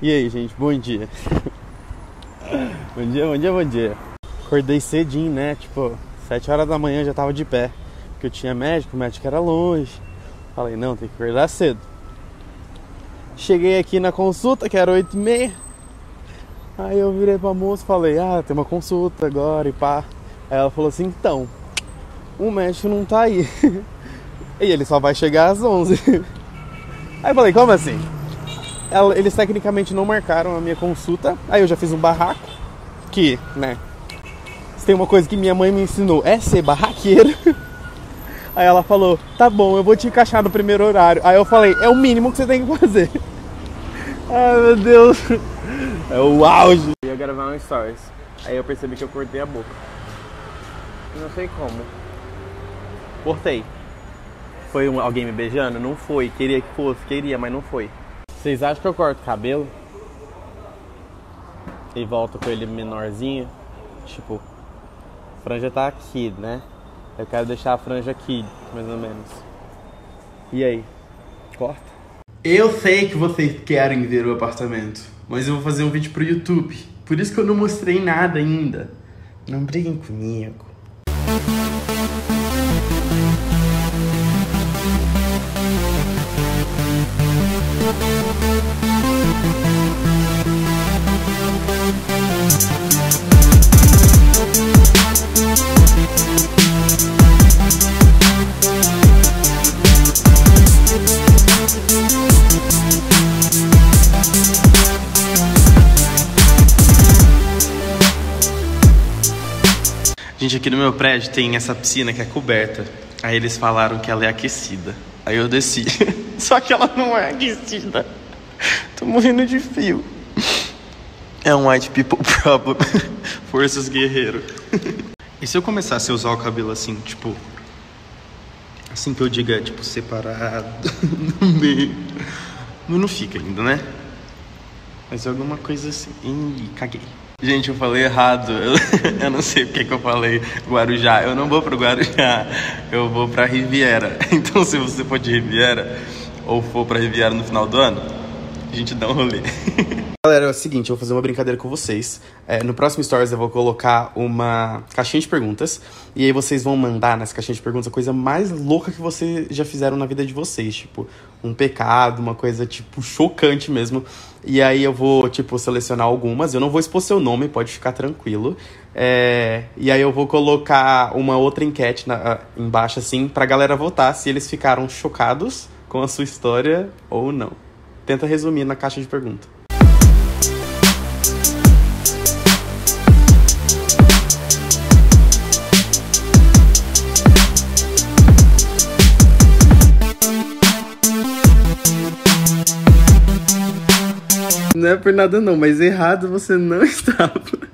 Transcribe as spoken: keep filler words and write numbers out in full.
E aí, gente, bom dia. Bom dia, bom dia, bom dia. Acordei cedinho, né? Tipo, sete horas da manhã já tava de pé. Porque eu tinha médico, o médico era longe. Falei, não, tem que acordar cedo. Cheguei aqui na consulta, que era oito e meia. Aí eu virei pra moça e falei, ah, tem uma consulta agora e pá. Aí ela falou assim, então, o médico não tá aí. E ele só vai chegar às onze. Aí eu falei, como assim? Eles tecnicamente não marcaram a minha consulta. Aí eu já fiz um barraco. Que, né, se tem uma coisa que minha mãe me ensinou, é ser barraqueiro. Aí ela falou, tá bom, eu vou te encaixar no primeiro horário. Aí eu falei, é o mínimo que você tem que fazer. Ai, meu Deus. É o auge. Eu ia gravar um stories. Aí eu percebi que eu cortei a boca. Não sei como. Cortei. Foi um, alguém me beijando? Não foi. Queria que fosse, queria, mas não foi. Vocês acham que eu corto o cabelo e volto com ele menorzinho? Tipo, a franja tá aqui, né? Eu quero deixar a franja aqui, mais ou menos. E aí? Corta? Eu sei que vocês querem ver o apartamento, mas eu vou fazer um vídeo pro YouTube. Por isso que eu não mostrei nada ainda. Não briguem comigo. Gente, aqui no meu prédio tem essa piscina que é coberta. Aí eles falaram que ela é aquecida. Aí eu desci. Só que ela não é aquecida. Tô morrendo de frio. É um white people problem. Forças guerreiro. E se eu começasse a usar o cabelo assim, tipo... assim que eu diga, tipo, separado, no meio... Mas não fica ainda, né? Mas alguma coisa assim... Ih, caguei. Gente, eu falei errado. Eu, eu não sei porque que eu falei Guarujá. Eu não vou pro Guarujá. Eu vou pra Riviera. Então, se você for de Riviera, ou for pra Riviera no final do ano, a gente dá um rolê. Galera, é o seguinte, eu vou fazer uma brincadeira com vocês. É, no próximo Stories eu vou colocar uma caixinha de perguntas. E aí vocês vão mandar nessa caixinha de perguntas a coisa mais louca que vocês já fizeram na vida de vocês. Tipo, um pecado, uma coisa, tipo, chocante mesmo. E aí eu vou, tipo, selecionar algumas. Eu não vou expor seu nome, pode ficar tranquilo. É, e aí eu vou colocar uma outra enquete na, embaixo, assim, pra galera votar se eles ficaram chocados com a sua história ou não. Tenta resumir na caixa de perguntas. Não é por nada não, mas errado você não estava.